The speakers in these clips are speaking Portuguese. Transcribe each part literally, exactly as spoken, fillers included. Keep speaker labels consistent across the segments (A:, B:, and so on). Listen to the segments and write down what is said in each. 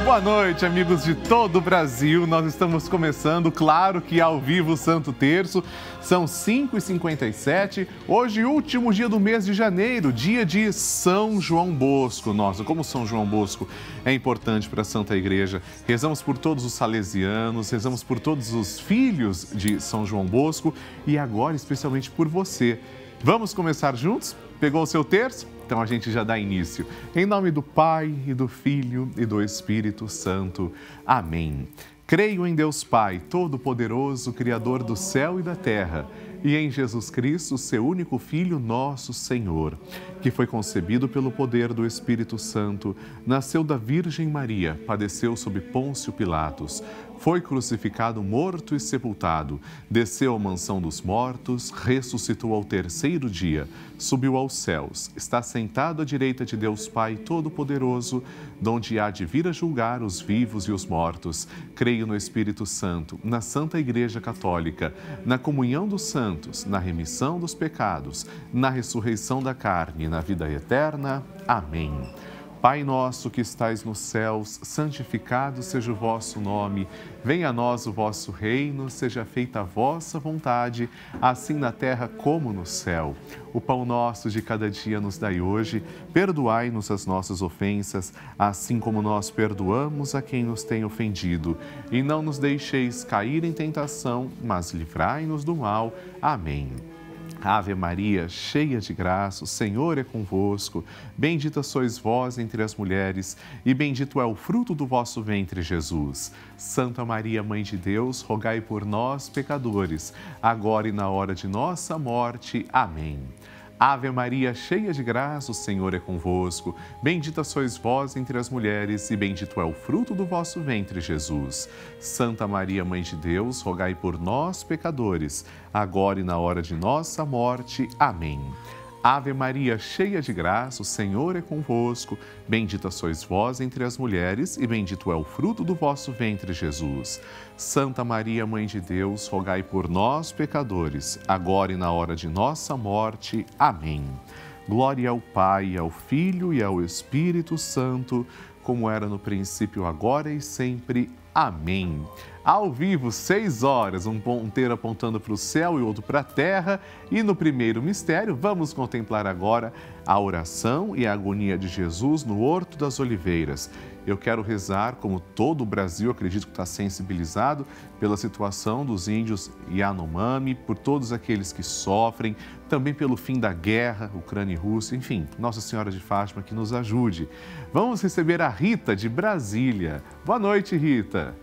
A: Boa noite, amigos de todo o Brasil. Nós estamos começando, claro que ao vivo, o Santo Terço. São cinco e cinquenta e sete. Hoje, último dia do mês de janeiro, dia de São João Bosco. Nossa, como São João Bosco é importante para a Santa Igreja. Rezamos por todos os salesianos, rezamos por todos os filhos de São João Bosco e agora, especialmente por você. Vamos começar juntos? Pegou o seu terço? Então a gente já dá início. Em nome do Pai, e do Filho, e do Espírito Santo. Amém. Creio em Deus Pai, Todo-Poderoso, Criador do céu e da terra, e em Jesus Cristo, seu único Filho, nosso Senhor, que foi concebido pelo poder do Espírito Santo, nasceu da Virgem Maria, padeceu sob Pôncio Pilatos, foi crucificado, morto e sepultado, desceu à mansão dos mortos, ressuscitou ao terceiro dia, subiu aos céus, está sentado à direita de Deus Pai Todo-Poderoso, donde há de vir a julgar os vivos e os mortos. Creio no Espírito Santo, na Santa Igreja Católica, na comunhão dos santos, na remissão dos pecados, na ressurreição da carne e na vida eterna. Amém. Pai nosso que estais nos céus, santificado seja o vosso nome. Venha a nós o vosso reino, seja feita a vossa vontade, assim na terra como no céu. O pão nosso de cada dia nos dai hoje, perdoai-nos as nossas ofensas, assim como nós perdoamos a quem nos tem ofendido. E não nos deixeis cair em tentação, mas livrai-nos do mal. Amém. Ave Maria, cheia de graça, o Senhor é convosco. Bendita sois vós entre as mulheres, e bendito é o fruto do vosso ventre, Jesus. Santa Maria, Mãe de Deus, rogai por nós, pecadores, agora e na hora de nossa morte. Amém. Ave Maria, cheia de graça, o Senhor é convosco. Bendita sois vós entre as mulheres, e bendito é o fruto do vosso ventre, Jesus. Santa Maria, Mãe de Deus, rogai por nós, pecadores, agora e na hora de nossa morte. Amém. Ave Maria, cheia de graça, o Senhor é convosco. Bendita sois vós entre as mulheres, e bendito é o fruto do vosso ventre, Jesus. Santa Maria, Mãe de Deus, rogai por nós, pecadores, agora e na hora de nossa morte. Amém. Glória ao Pai, ao Filho e ao Espírito Santo, como era no princípio, agora e sempre. Amém. Ao vivo, seis horas, um ponteiro apontando para o céu e outro para a terra. E no primeiro mistério, vamos contemplar agora a oração e a agonia de Jesus no Horto das Oliveiras. Eu quero rezar, como todo o Brasil, acredito que está sensibilizado pela situação dos índios Yanomami, por todos aqueles que sofrem, também pelo fim da guerra, Ucrânia e Rússia, enfim, Nossa Senhora de Fátima que nos ajude. Vamos receber a Rita de Brasília. Boa noite, Rita.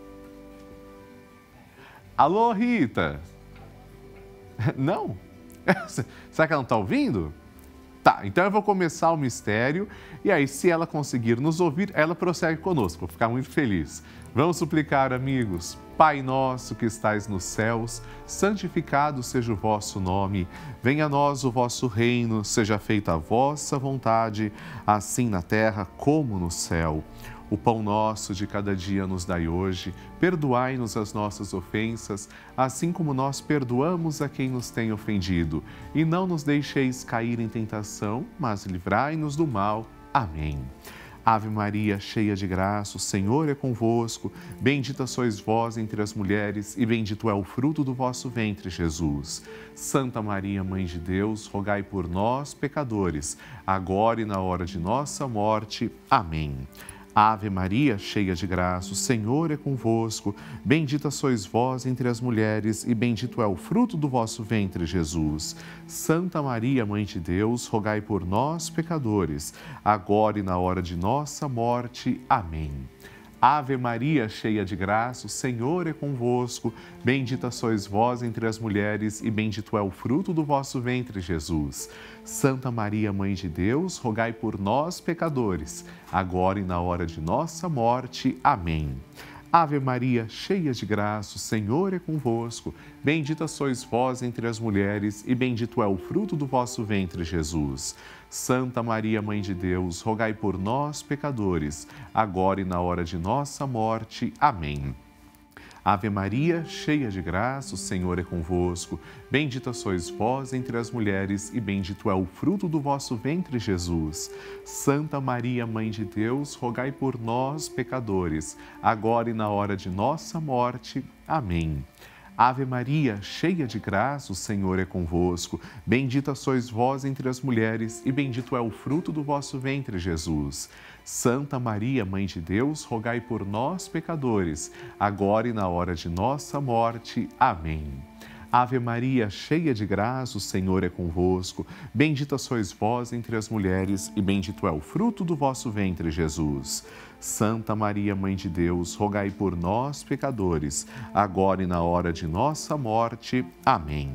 A: Alô, Rita? Não? Será que ela não está ouvindo? Tá, então eu vou começar o mistério e aí, se ela conseguir nos ouvir, ela prossegue conosco. Vou ficar muito feliz. Vamos suplicar, amigos. Pai nosso que estais nos céus, santificado seja o vosso nome. Venha a nós o vosso reino, seja feita a vossa vontade, assim na terra como no céu. O pão nosso de cada dia nos dai hoje, perdoai-nos as nossas ofensas, assim como nós perdoamos a quem nos tem ofendido. E não nos deixeis cair em tentação, mas livrai-nos do mal. Amém. Ave Maria, cheia de graça, o Senhor é convosco. Bendita sois vós entre as mulheres, e bendito é o fruto do vosso ventre, Jesus. Santa Maria, Mãe de Deus, rogai por nós, pecadores, agora e na hora de nossa morte. Amém. Ave Maria, cheia de graça, o Senhor é convosco. Bendita sois vós entre as mulheres, e bendito é o fruto do vosso ventre, Jesus. Santa Maria, Mãe de Deus, rogai por nós, pecadores, agora e na hora de nossa morte. Amém. Ave Maria, cheia de graça, o Senhor é convosco. Bendita sois vós entre as mulheres, e bendito é o fruto do vosso ventre, Jesus. Santa Maria, Mãe de Deus, rogai por nós, pecadores, agora e na hora de nossa morte. Amém. Ave Maria, cheia de graça, o Senhor é convosco. Bendita sois vós entre as mulheres, e bendito é o fruto do vosso ventre, Jesus. Santa Maria, Mãe de Deus, rogai por nós, pecadores, agora e na hora de nossa morte. Amém. Ave Maria, cheia de graça, o Senhor é convosco. Bendita sois vós entre as mulheres e bendito é o fruto do vosso ventre, Jesus. Santa Maria, Mãe de Deus, rogai por nós, pecadores, agora e na hora de nossa morte. Amém. Ave Maria, cheia de graça, o Senhor é convosco. Bendita sois vós entre as mulheres e bendito é o fruto do vosso ventre, Jesus. Santa Maria, Mãe de Deus, rogai por nós, pecadores, agora e na hora de nossa morte. Amém. Ave Maria, cheia de graça, o Senhor é convosco. Bendita sois vós entre as mulheres e bendito é o fruto do vosso ventre, Jesus. Santa Maria, Mãe de Deus, rogai por nós, pecadores, agora e na hora de nossa morte. Amém.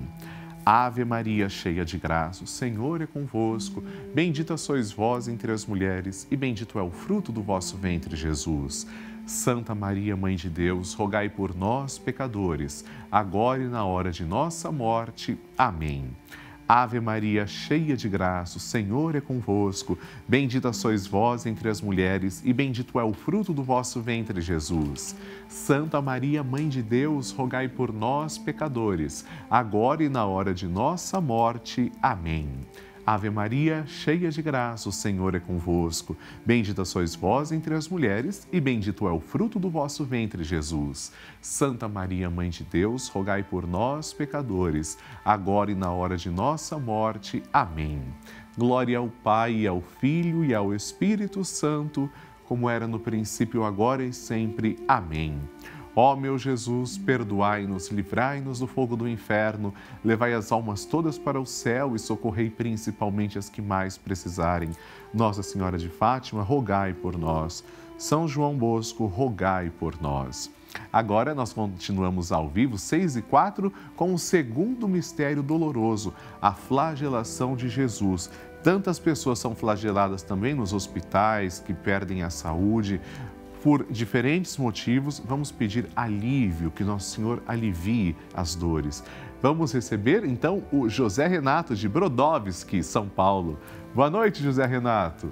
A: Ave Maria, cheia de graça, o Senhor é convosco. Bendita sois vós entre as mulheres e bendito é o fruto do vosso ventre, Jesus. Santa Maria, Mãe de Deus, rogai por nós, pecadores, agora e na hora de nossa morte. Amém. Ave Maria, cheia de graça, o Senhor é convosco. Bendita sois vós entre as mulheres e bendito é o fruto do vosso ventre, Jesus. Santa Maria, Mãe de Deus, rogai por nós, pecadores, agora e na hora de nossa morte. Amém. Ave Maria, cheia de graça, o Senhor é convosco. Bendita sois vós entre as mulheres e bendito é o fruto do vosso ventre, Jesus. Santa Maria, Mãe de Deus, rogai por nós, pecadores, agora e na hora de nossa morte. Amém. Glória ao Pai, e ao Filho e ao Espírito Santo, como era no princípio, agora e sempre. Amém. Ó meu Jesus, perdoai-nos, livrai-nos do fogo do inferno, levai as almas todas para o céu e socorrei principalmente as que mais precisarem. Nossa Senhora de Fátima, rogai por nós. São João Bosco, rogai por nós. Agora nós continuamos ao vivo, seis e quatro, com o segundo mistério doloroso, a flagelação de Jesus. Tantas pessoas são flageladas também nos hospitais, que perdem a saúde. Por diferentes motivos, vamos pedir alívio, que Nosso Senhor alivie as dores. Vamos receber, então, o José Renato de Brodowski, São Paulo. Boa noite, José Renato.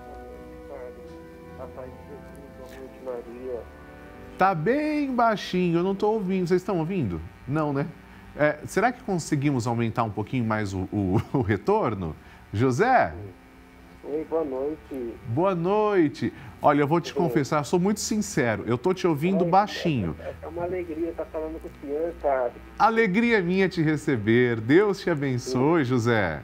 A: Tá bem baixinho, eu não estou ouvindo. Vocês estão ouvindo? Não, né? É, será que conseguimos aumentar um pouquinho mais o, o, o retorno? José?
B: Oi, boa noite.
A: Boa noite. Olha, eu vou te confessar, sou muito sincero, eu tô te ouvindo
B: Oi,
A: baixinho.
B: É uma alegria estar falando com o senhor, sabe?
A: Alegria minha te receber. Deus te abençoe, José.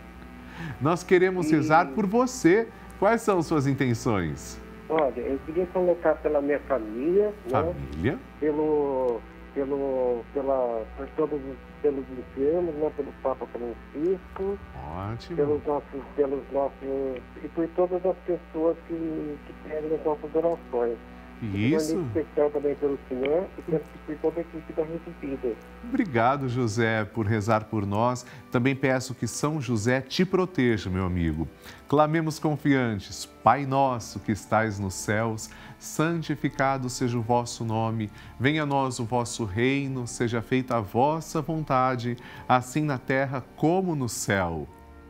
A: Nós queremos
B: E...
A: rezar por você. Quais são suas intenções?
B: Olha, eu queria colocar pela minha família,
A: Família.
B: Né? Pelo, pelo, pela, por todos os, pelos enfermos, né? Pelo Papa Francisco.
A: Ótimo.
B: Pelos nossos, pelos nossos, e por todas as pessoas que, que pedem as nossas orações.
A: Isso.
B: Um especial também pelo Senhor e por toda a equipe da Rede Vida.
A: Obrigado, José, por rezar por nós. Também peço que São José te proteja, meu amigo. Clamemos confiantes. Pai nosso que estais nos céus, santificado seja o vosso nome. Venha a nós o vosso reino, seja feita a vossa vontade, assim na terra como no céu.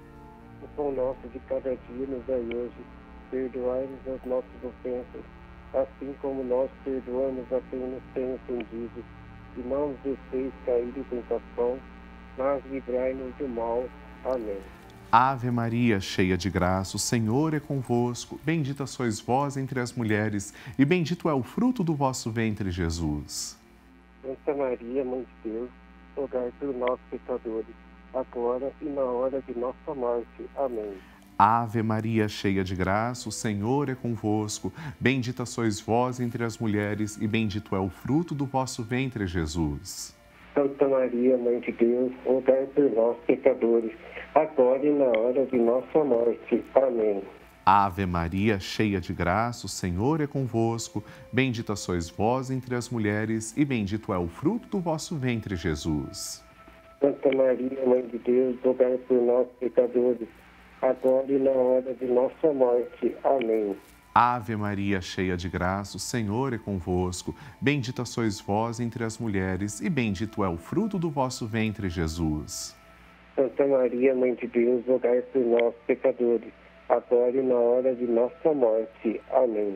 B: O pão nosso de cada dia nos dai hoje. Perdoai-nos as nossas ofensas, assim como nós perdoamos a quem nos tem ofendido. E não nos deixeis cair em tentação, mas livrai-nos do mal. Amém.
A: Ave Maria, cheia de graça, o Senhor é convosco. Bendita sois vós entre as mulheres, e bendito é o fruto do vosso ventre, Jesus.
B: Santa Maria, Mãe de Deus, rogai por nós, pecadores, agora e na hora de nossa morte. Amém.
A: Ave Maria, cheia de graça, o Senhor é convosco. Bendita sois vós entre as mulheres, e bendito é o fruto do vosso ventre, Jesus.
B: Santa Maria, Mãe de Deus, rogai por nós, pecadores, agora e na hora de nossa morte. Amém.
A: Ave Maria, cheia de graça, o Senhor é convosco. Bendita sois vós entre as mulheres, e bendito é o fruto do vosso ventre, Jesus.
B: Santa Maria, Mãe de Deus, rogai por nós, pecadores, agora e na hora de nossa morte. Amém.
A: Ave Maria, cheia de graça, o Senhor é convosco. Bendita sois vós entre as mulheres, e bendito é o fruto do vosso ventre, Jesus.
B: Santa Maria, Mãe de Deus, rogai por nós, pecadores, agora e na hora de nossa morte. Amém.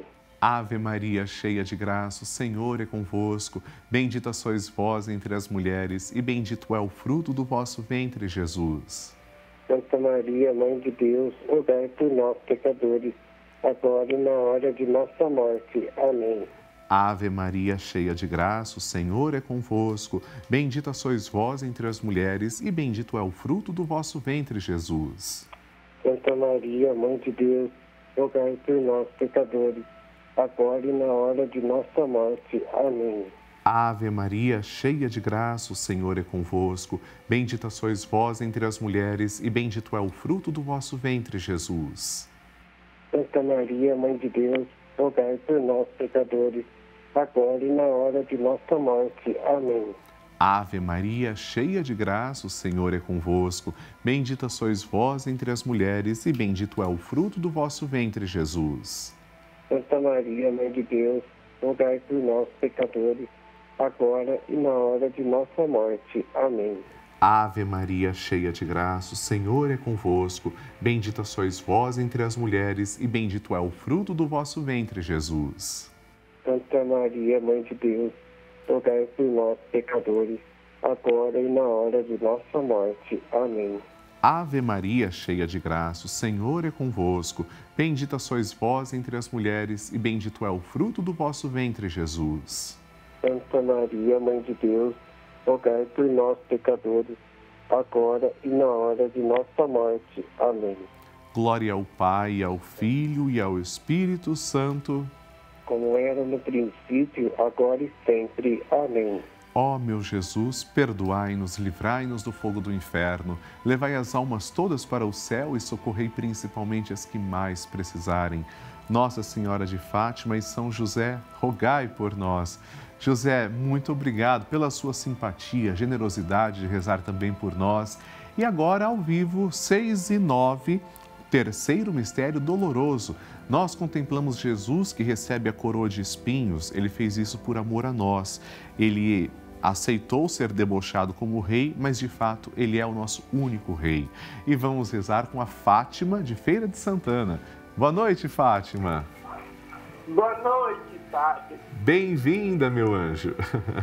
A: Ave Maria, cheia de graça, o Senhor é convosco. Bendita sois vós entre as mulheres, e bendito é o fruto do vosso ventre, Jesus.
B: Santa Maria, Mãe de Deus, rogai por nós, pecadores, agora e na hora de nossa morte. Amém.
A: Ave Maria, cheia de graça, o Senhor é convosco. Bendita sois vós entre as mulheres, e bendito é o fruto do vosso ventre, Jesus.
B: Santa Maria, Mãe de Deus, rogai por nós, pecadores, agora e na hora de nossa morte. Amém.
A: Ave Maria, cheia de graça, o Senhor é convosco. Bendita sois vós entre as mulheres, e bendito é o fruto do vosso ventre, Jesus.
B: Santa Maria, Mãe de Deus, rogai por nós, pecadores, agora e na hora de nossa morte. Amém.
A: Ave Maria, cheia de graça, o Senhor é convosco. Bendita sois vós entre as mulheres, e bendito é o fruto do vosso ventre, Jesus.
B: Santa Maria, Mãe de Deus, rogai por nós, pecadores, agora e na hora de nossa morte. Amém.
A: Ave Maria, cheia de graça, o Senhor é convosco. Bendita sois vós entre as mulheres, e bendito é o fruto do vosso ventre, Jesus.
B: Santa Maria, Mãe de Deus, rogai por nós, pecadores, agora e na hora de nossa morte. Amém.
A: Ave Maria, cheia de graça, o Senhor é convosco. Bendita sois vós entre as mulheres, e bendito é o fruto do vosso ventre, Jesus.
B: Santa Maria, Mãe de Deus, rogai por nós, pecadores, agora e na hora de nossa morte. Amém.
A: Glória ao Pai, ao Filho e ao Espírito Santo,
B: como era no princípio, agora e sempre. Amém.
A: Ó meu Jesus, perdoai-nos, livrai-nos do fogo do inferno, levai as almas todas para o céu e socorrei principalmente as que mais precisarem. Nossa Senhora de Fátima e São José, rogai por nós. José, muito obrigado pela sua simpatia, generosidade de rezar também por nós. E agora, ao vivo, seis e nove, terceiro mistério doloroso. Nós contemplamos Jesus que recebe a coroa de espinhos. Ele fez isso por amor a nós. Ele aceitou ser debochado como rei, mas de fato ele é o nosso único rei. E vamos rezar com a Fátima de Feira de Santana. Boa noite, Fátima.
C: Boa noite, Padre.
A: Bem-vinda, meu anjo.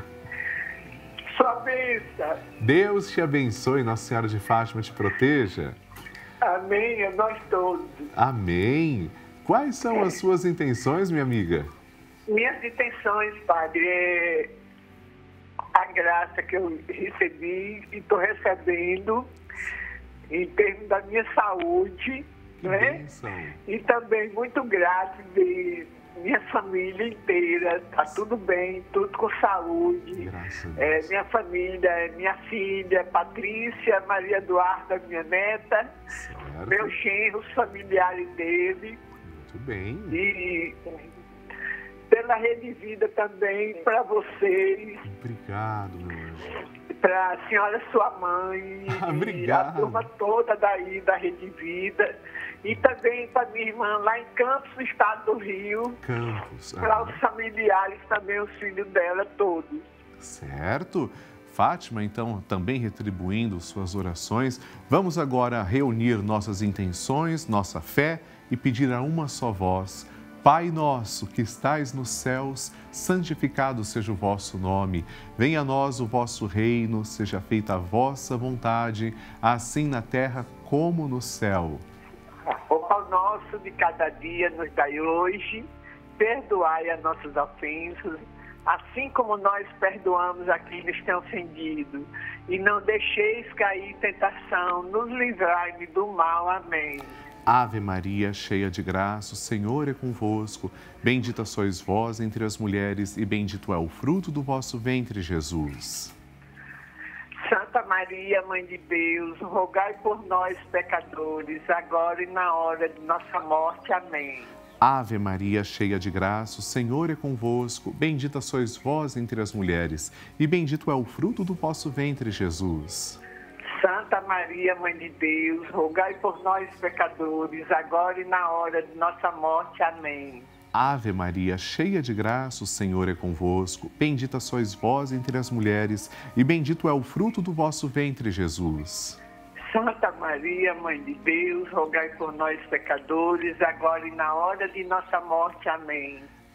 C: Sua bênção.
A: Deus te abençoe, Nossa Senhora de Fátima te proteja.
C: Amém, a nós todos.
A: Amém. Quais são as suas intenções, minha amiga?
C: Minhas intenções, Padre, é a graça que eu recebi e estou recebendo em termos da minha saúde,
A: Que
C: né?
A: bênção.
C: E também muito grato de minha família inteira, tá tudo bem, tudo com saúde.
A: Graças a Deus.
C: É, minha família, minha filha, Patrícia, Maria Eduarda, minha neta,
A: Certo.
C: meus genros, familiares dele.
A: Muito bem.
C: E pela Rede Vida também, para vocês,
A: Obrigado, meu anjo.
C: para a senhora sua mãe,
A: Obrigado.
C: e a turma toda daí da Rede Vida, e também para minha irmã lá em Campos, no estado do Rio,
A: Campos.
C: para
A: Ah,
C: os familiares também, os filhos dela todos.
A: certo. Fátima, então, também retribuindo suas orações, vamos agora reunir nossas intenções, nossa fé e pedir a uma só voz. Pai nosso que estais nos céus, santificado seja o vosso nome. Venha a nós o vosso reino, seja feita a vossa vontade, assim na terra como no céu.
C: O pão nosso de cada dia nos dai hoje, perdoai as nossas ofensas, assim como nós perdoamos a quem nos tem ofendido. E não deixeis cair em tentação, nos livrai do mal. Amém.
A: Ave Maria, cheia de graça, o Senhor é convosco. Bendita sois vós entre as mulheres, e bendito é o fruto do vosso ventre, Jesus.
C: Santa Maria, Mãe de Deus, rogai por nós, pecadores, agora e na hora de nossa morte. Amém.
A: Ave Maria, cheia de graça, o Senhor é convosco. Bendita sois vós entre as mulheres, e bendito é o fruto do vosso ventre, Jesus.
C: Santa Maria, Mãe de Deus, rogai por nós, pecadores, agora e na hora de nossa morte. Amém.
A: Ave Maria, cheia de graça, o Senhor é convosco. Bendita sois vós entre as mulheres, e bendito é o fruto do vosso ventre, Jesus.
C: Santa Maria, Mãe de Deus, rogai por nós, pecadores, agora e na hora de nossa morte. Amém.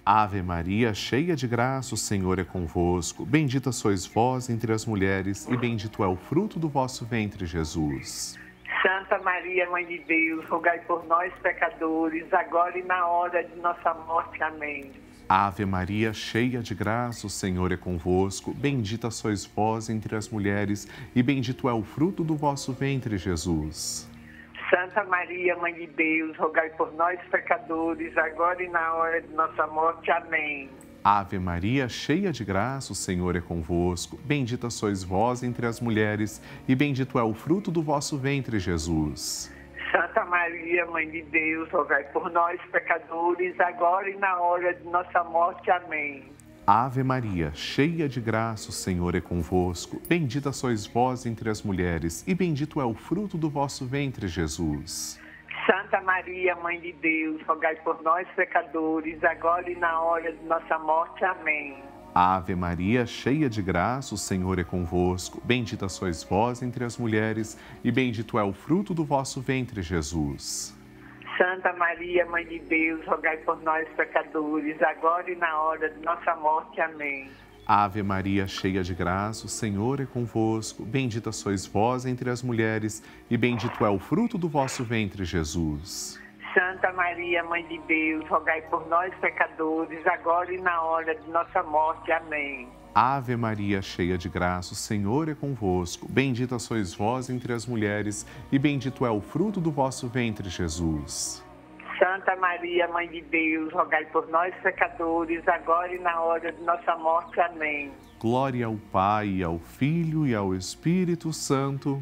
A: Ave Maria, cheia de graça, o Senhor é convosco. Bendita sois vós entre as mulheres e bendito é o fruto do vosso ventre, Jesus.
C: Santa Maria, Mãe de Deus, rogai por nós, pecadores, agora e na hora de nossa morte. Amém.
A: Ave Maria, cheia de graça, o Senhor é convosco. Bendita sois vós entre as mulheres e bendito é o fruto do vosso ventre, Jesus.
C: Santa Maria, Mãe de Deus, rogai por nós, pecadores, agora e na hora de nossa morte. Amém.
A: Ave Maria, cheia de graça, o Senhor é convosco. Bendita sois vós entre as mulheres e bendito é o fruto do vosso ventre, Jesus.
C: Santa Maria, Mãe de Deus, rogai por nós, pecadores, agora e na hora de nossa morte. Amém.
A: Ave Maria, cheia de graça, o Senhor é convosco. Bendita sois vós entre as mulheres e bendito é o fruto do vosso ventre, Jesus.
C: Santa Maria, Mãe de Deus, rogai por nós, pecadores, agora e na hora de nossa morte. Amém.
A: Ave Maria, cheia de graça, o Senhor é convosco. Bendita sois vós entre as mulheres e bendito é o fruto do vosso ventre, Jesus.
C: Santa Maria, Mãe de Deus, rogai por nós, pecadores, agora e na hora de nossa morte. Amém.
A: Ave Maria, cheia de graça, o Senhor é convosco. Bendita sois vós entre as mulheres e bendito é o fruto do vosso ventre, Jesus.
C: Santa Maria, Mãe de Deus, rogai por nós, pecadores, agora e na hora de nossa morte. Amém.
A: Ave Maria, cheia de graça, o Senhor é convosco. Bendita sois vós entre as mulheres e bendito é o fruto do vosso ventre, Jesus.
C: Santa Maria, Mãe de Deus, rogai por nós, pecadores, agora e na hora de nossa morte. Amém.
A: Glória ao Pai, ao Filho e ao Espírito Santo.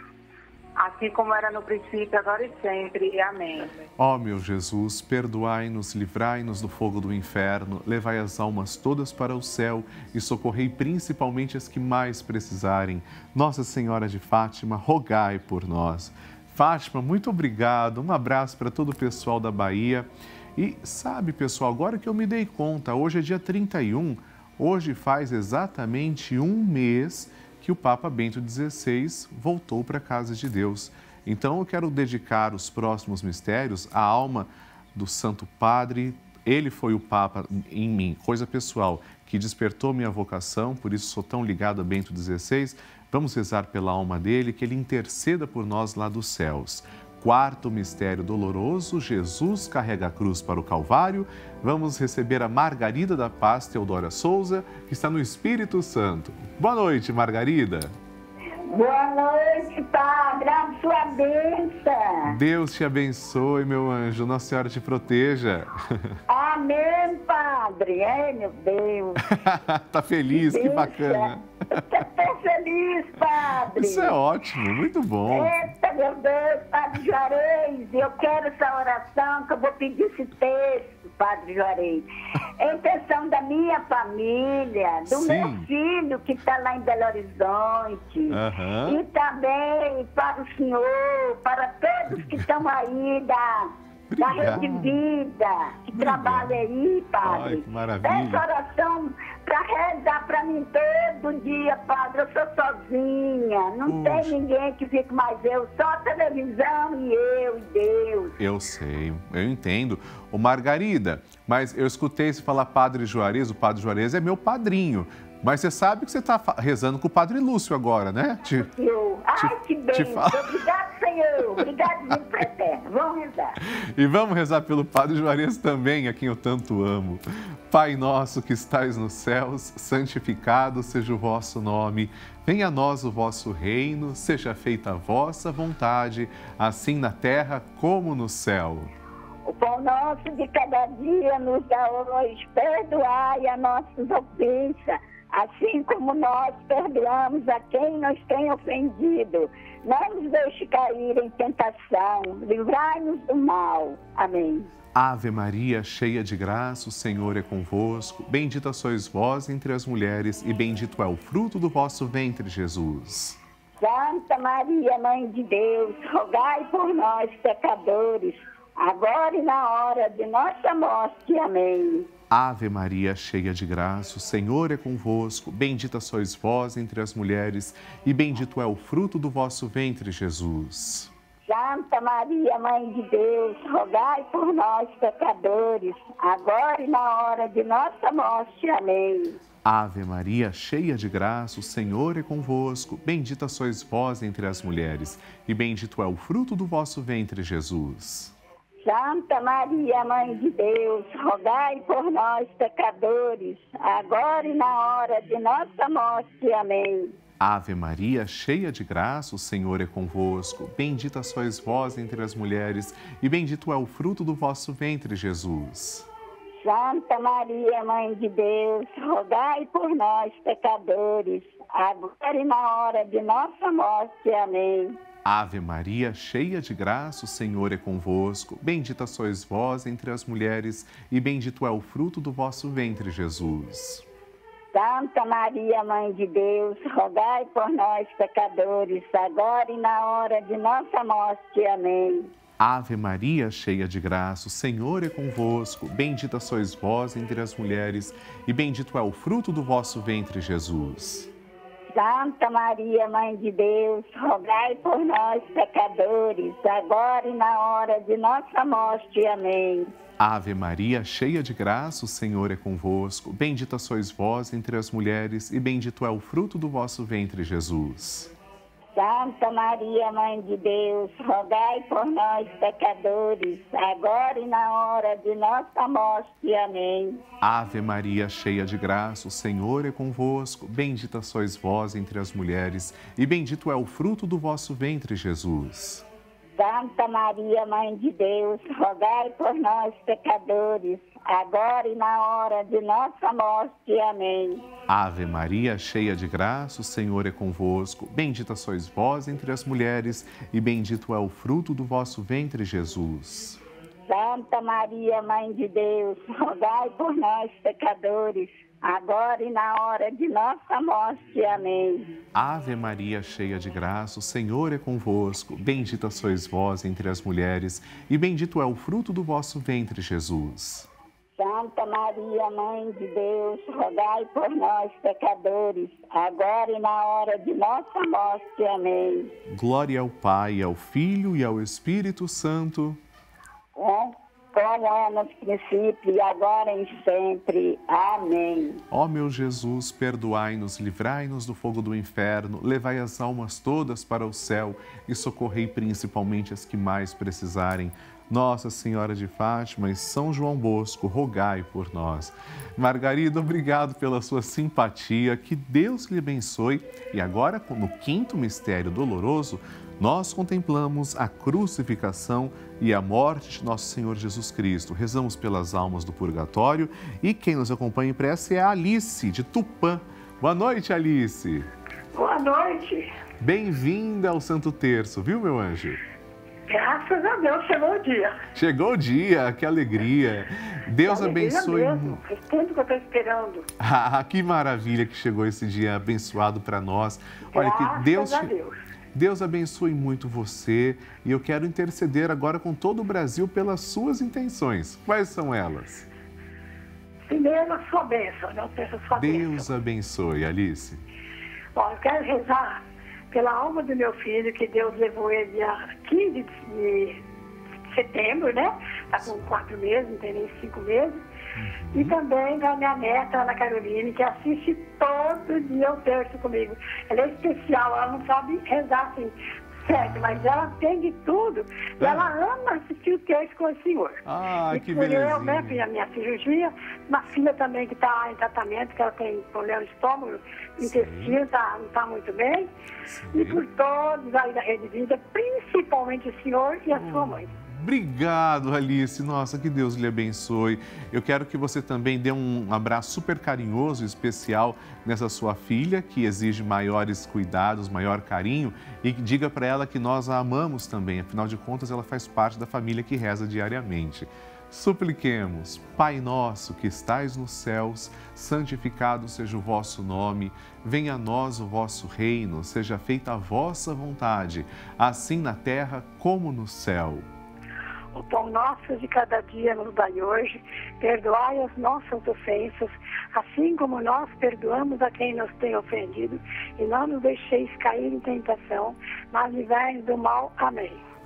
D: Assim como era no princípio, agora e sempre. Amém.
A: Ó meu Jesus, perdoai-nos, livrai-nos do fogo do inferno, levai as almas todas para o céu e socorrei principalmente as que mais precisarem. Nossa Senhora de Fátima, rogai por nós. Fátima, muito obrigado. Um abraço para todo o pessoal da Bahia. E sabe, pessoal, agora que eu me dei conta, hoje é dia trinta e um, hoje faz exatamente um mês que o Papa Bento dezesseis voltou para a casa de Deus. Então, eu quero dedicar os próximos mistérios à alma do Santo Padre. Ele foi o Papa em mim, coisa pessoal, que despertou minha vocação, por isso sou tão ligado a Bento dezesseis. Vamos rezar pela alma dele, que ele interceda por nós lá dos céus. Quarto mistério doloroso, Jesus carrega a cruz para o Calvário. Vamos receber a Margarida da Paz Teodora Souza, que está no Espírito Santo. Boa noite, Margarida.
E: Boa noite, Padre. A sua bênção.
A: Deus te abençoe, meu anjo. Nossa Senhora te proteja.
E: Amém, Padre. Ai, meu Deus.
A: Tá feliz, que bacana.
E: Estou feliz, Padre.
A: Isso é ótimo, muito bom.
E: Eita, meu Deus, Padre Juarez, eu quero essa oração que eu vou pedir esse texto, Padre Juarez. É a intenção da minha família, do
A: Sim.
E: meu filho que está lá em Belo Horizonte.
A: Uhum.
E: E também para o senhor, para todos que estão aí da... da
A: Obrigado.
E: Rede Vida, que trabalha aí, Padre.
A: Ai, que maravilha.
E: Essa oração para rezar para mim todo dia, Padre. Eu sou sozinha, não
A: Puxa.
E: tem ninguém que fique mais eu, só a televisão e eu e Deus.
A: Eu sei, eu entendo. Ô Margarida, mas eu escutei você falar Padre Juarez, o Padre Juarez é meu padrinho. Mas você sabe que você está rezando com o Padre Lúcio agora, né? Te,
E: Senhor. Ai,
A: te,
E: que bem.
A: te falo.
E: Obrigado, Senhor. Obrigado, Divino Eterno. Vamos rezar.
A: E vamos rezar pelo Padre Juarez também, a quem eu tanto amo. Pai nosso que estais nos céus, santificado seja o vosso nome. Venha a nós o vosso reino, seja feita a vossa vontade, assim na terra como no céu.
E: O pão nosso de cada dia nos dá hoje, perdoai as nossas ofensas, assim como nós perdoamos a quem nos tem ofendido. Não nos deixe cair em tentação, livrai-nos do mal. Amém.
A: Ave Maria, cheia de graça, o Senhor é convosco. Bendita sois vós entre as mulheres e bendito é o fruto do vosso ventre, Jesus.
E: Santa Maria, Mãe de Deus, rogai por nós, pecadores, agora e na hora de nossa morte. Amém.
A: Ave Maria, cheia de graça, o Senhor é convosco. Bendita sois vós entre as mulheres e bendito é o fruto do vosso ventre, Jesus.
E: Santa Maria, Mãe de Deus, rogai por nós, pecadores, agora e na hora de nossa morte. Amém.
A: Ave Maria, cheia de graça, o Senhor é convosco. Bendita sois vós entre as mulheres, e bendito é o fruto do vosso ventre, Jesus.
E: Santa Maria, Mãe de Deus, rogai por nós, pecadores, agora e na hora de nossa morte. Amém.
A: Ave Maria, cheia de graça, o Senhor é convosco. Bendita sois vós entre as mulheres, e bendito é o fruto do vosso ventre, Jesus.
E: Santa Maria, Mãe de Deus, rogai por nós, pecadores, agora e na hora de nossa morte. Amém.
A: Ave Maria, cheia de graça, o Senhor é convosco. Bendita sois vós entre as mulheres, e bendito é o fruto do vosso ventre, Jesus.
E: Santa Maria, Mãe de Deus, rogai por nós, pecadores, agora e na hora de nossa morte. Amém.
A: Ave Maria, cheia de graça, o Senhor é convosco. Bendita sois vós entre as mulheres, e bendito é o fruto do vosso ventre, Jesus.
E: Santa Maria, Mãe de Deus, rogai por nós, pecadores, agora e na hora de nossa morte. Amém.
A: Ave Maria, cheia de graça, o Senhor é convosco. Bendita sois vós entre as mulheres, e bendito é o fruto do vosso ventre, Jesus.
E: Santa Maria, Mãe de Deus, rogai por nós, pecadores, agora e na hora de nossa morte. Amém.
A: Ave Maria, cheia de graça, o Senhor é convosco. Bendita sois vós entre as mulheres, e bendito é o fruto do vosso ventre, Jesus.
E: Santa Maria, Mãe de Deus, rogai por nós, pecadores, agora e na hora de nossa morte. Amém.
A: Ave Maria, cheia de graça, o Senhor é convosco. Bendita sois vós entre as mulheres, e bendito é o fruto do vosso ventre, Jesus.
E: Santa Maria, Mãe de Deus, rogai por nós, pecadores, agora e na hora de nossa morte. Amém.
A: Ave Maria, cheia de graça, o Senhor é convosco. Bendita sois vós entre as mulheres, e bendito é o fruto do vosso ventre, Jesus.
E: Santa Maria, Mãe de Deus, rogai por nós, pecadores, agora e na hora de nossa morte. Amém.
A: Glória ao Pai, ao Filho e ao Espírito Santo.
E: Como é no princípio e agora e sempre. Amém.
A: Ó meu Jesus, perdoai-nos, livrai-nos do fogo do inferno, levai as almas todas para o céu e socorrei principalmente as que mais precisarem. Nossa Senhora de Fátima e São João Bosco, rogai por nós. Margarida, obrigado pela sua simpatia, que Deus lhe abençoe. E agora, no quinto mistério doloroso, nós contemplamos a crucificação e a morte de nosso Senhor Jesus Cristo. Rezamos pelas almas do purgatório e quem nos acompanha em prece é a Alice, de Tupã. Boa noite, Alice.
F: Boa noite.
A: Bem-vinda ao Santo Terço, viu, meu anjo?
F: Graças a Deus, chegou o dia.
A: Chegou o dia, que alegria. Deus
F: que alegria
A: abençoe.
F: Mesmo. Faz tempo que eu estou esperando.
A: Ah, que maravilha que chegou esse dia abençoado para nós. Olha,
F: Graças
A: que Deus,
F: a Deus.
A: Deus abençoe muito você e eu quero interceder agora com todo o Brasil pelas suas intenções. Quais são elas?
F: Primeiro, a sua bênção, né? Eu peço a sua
A: Deus
F: bênção.
A: abençoe, Alice.
F: Bom, eu quero rezar pela alma do meu filho, que Deus levou ele dia quinze de setembro, né? Está com quatro meses, não tem nem cinco meses. Uhum. E também da minha neta, Ana Caroline, que assiste todo dia o terço comigo. Ela é especial, ela não sabe rezar assim, certo, mas ela entende tudo. É. E ela ama assistir o terço com o Senhor.
A: Ah,
F: e
A: que
F: por
A: belezinha.
F: eu, né, fiz a minha cirurgia, uma filha também que está em tratamento, que ela tem problema de estômago, intestino, tá, não está muito bem. Sim. E por todos aí da Rede Vida, principalmente o Senhor e a hum. sua mãe.
A: Obrigado, Alice. Nossa, que Deus lhe abençoe. Eu quero que você também dê um abraço super carinhoso e especial nessa sua filha, que exige maiores cuidados, maior carinho, e diga para ela que nós a amamos também. Afinal de contas, ela faz parte da família que reza diariamente. Supliquemos, Pai nosso que estais nos céus, santificado seja o vosso nome, venha a nós o vosso reino, seja feita a vossa vontade, assim na terra como no céu.
F: O pão nosso de cada dia nos dai hoje, perdoai as nossas ofensas, assim como nós perdoamos a quem nos tem ofendido, e não nos deixeis cair em tentação, mas livrai-nos do mal. Amém.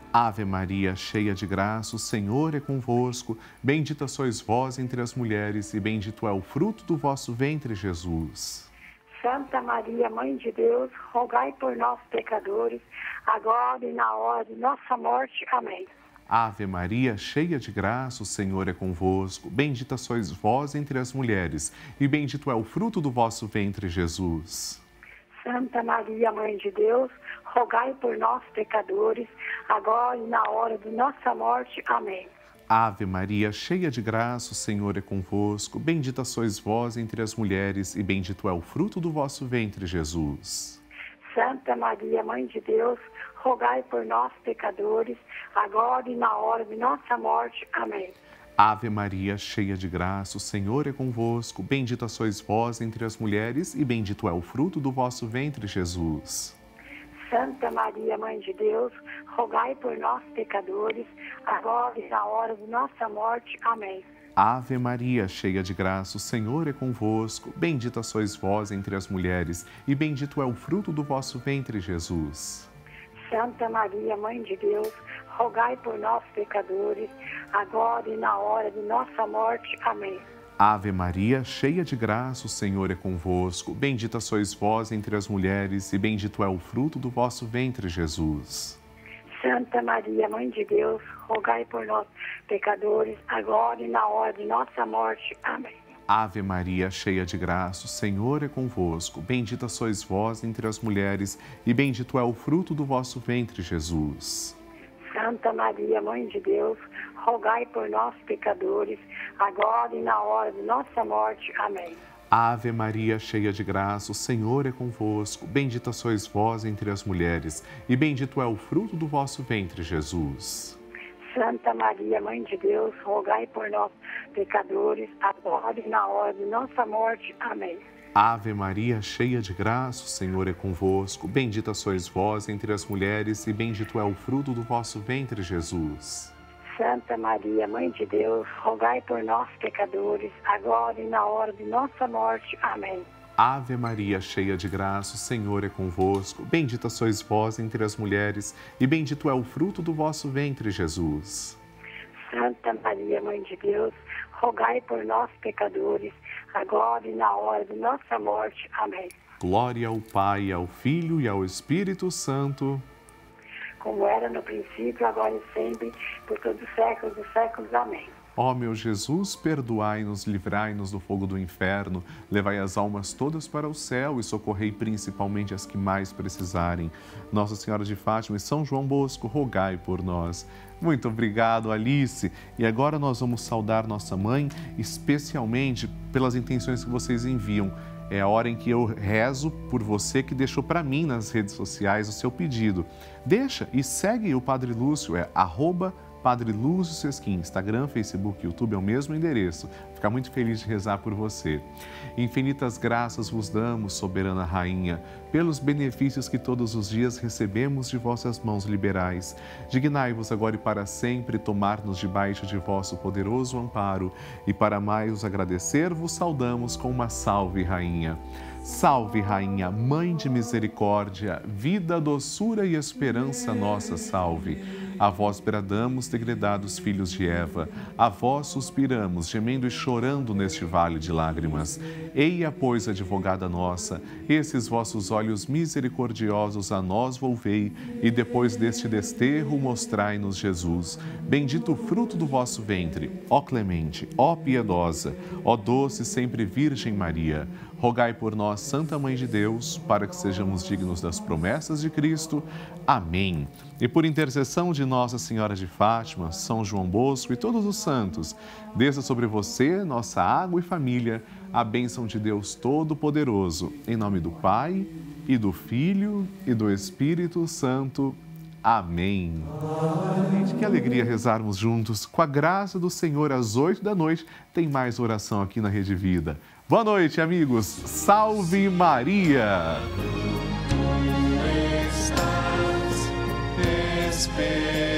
A: Ave Maria, cheia de graça, o Senhor é convosco. Bendita sois vós entre as mulheres e bendito é o fruto do vosso ventre, Jesus.
F: Santa Maria, Mãe de Deus, rogai por nós, pecadores, agora e na hora de nossa morte. Amém.
A: Ave Maria, cheia de graça, o Senhor é convosco. Bendita sois vós entre as mulheres e bendito é o fruto do vosso ventre, Jesus.
F: Santa Maria, Mãe de Deus, rogai por nós, pecadores, agora e na hora de nossa morte. Amém.
A: Ave Maria, cheia de graça, o Senhor é convosco. Bendita sois vós entre as mulheres e bendito é o fruto do vosso ventre, Jesus.
F: Santa Maria, Mãe de Deus, rogai por nós, pecadores, agora e na hora de nossa morte. Amém.
A: Ave Maria, cheia de graça, o Senhor é convosco. Bendita sois vós entre as mulheres e bendito é o fruto do vosso ventre, Jesus.
F: Santa Maria, Mãe de Deus, rogai por nós, pecadores, agora e na hora de nossa morte. Amém.
A: Ave Maria, cheia de graça, o Senhor é convosco. Bendita sois vós entre as mulheres e bendito é o fruto do vosso ventre, Jesus.
F: Santa Maria, Mãe de Deus, rogai por nós, pecadores, agora e na hora de nossa morte. Amém.
A: Ave Maria, cheia de graça, o Senhor é convosco. Bendita sois vós entre as mulheres e bendito é o fruto do vosso ventre, Jesus.
F: Santa Maria, Mãe de Deus, rogai por nós, pecadores, agora e na hora de nossa morte. Amém.
A: Ave Maria, cheia de graça, o Senhor é convosco. Bendita sois vós entre as mulheres e bendito é o fruto do vosso ventre, Jesus.
F: Santa Maria, Mãe de Deus, rogai por nós, pecadores, agora e na hora de nossa morte. Amém.
A: Ave Maria, cheia de graça, o Senhor é convosco. Bendita sois vós entre as mulheres e bendito é o fruto do vosso ventre, Jesus.
F: Santa Maria, Mãe de Deus, rogai por nós, pecadores, agora e na hora de nossa morte. Amém.
A: Ave Maria, cheia de graça, o Senhor é convosco. Bendita sois vós entre as mulheres e bendito é o fruto do vosso ventre, Jesus.
F: Santa Maria, Mãe de Deus, rogai por nós, pecadores, agora e na hora de nossa morte. Amém.
A: Ave Maria, cheia de graça, o Senhor é convosco. Bendita sois vós entre as mulheres e bendito é o fruto do vosso ventre, Jesus.
F: Santa Maria, Mãe de Deus, rogai por nós, pecadores, agora e na hora de nossa morte. Amém.
A: Glória ao Pai, ao Filho e ao Espírito Santo.
F: Como era no princípio, agora e sempre, por todos os séculos dos séculos. Amém.
A: Ó meu Jesus, perdoai-nos, livrai-nos do fogo do inferno, levai as almas todas para o céu e socorrei principalmente as que mais precisarem. Nossa Senhora de Fátima e São João Bosco, rogai por nós. Muito obrigado, Alice. E agora nós vamos saudar nossa mãe, especialmente pelas intenções que vocês enviam. É a hora em que eu rezo por você que deixou para mim nas redes sociais o seu pedido. Deixa e segue o Padre Lúcio, é arroba Padre Lúcio Sesquim, Instagram, Facebook, YouTube, é o mesmo endereço. Ficar muito feliz de rezar por você. Infinitas graças vos damos, soberana Rainha, pelos benefícios que todos os dias recebemos de vossas mãos liberais. Dignai-vos agora e para sempre tomar-nos debaixo de vosso poderoso amparo e para mais os agradecer, vos saudamos com uma salve, Rainha. Salve, Rainha, Mãe de misericórdia, vida, doçura e esperança nossa, salve. A vós bradamos, degredados filhos de Eva, a vós suspiramos, gemendo e chorando neste vale de lágrimas. Eia, pois, advogada nossa, esses vossos olhos misericordiosos a nós volvei, e depois deste desterro mostrai-nos Jesus. Bendito o fruto do vosso ventre, ó clemente, ó piedosa, ó doce sempre Virgem Maria. Rogai por nós, Santa Mãe de Deus, para que sejamos dignos das promessas de Cristo. Amém. E por intercessão de Nossa Senhora de Fátima, São João Bosco e todos os santos, desça sobre você, nossa água e família, a bênção de Deus Todo-Poderoso. Em nome do Pai, e do Filho, e do Espírito Santo. Amém. Gente, que alegria rezarmos juntos. Com a graça do Senhor, às oito da noite, tem mais oração aqui na Rede Vida. Boa noite, amigos. Salve Maria! Tu estás esperando.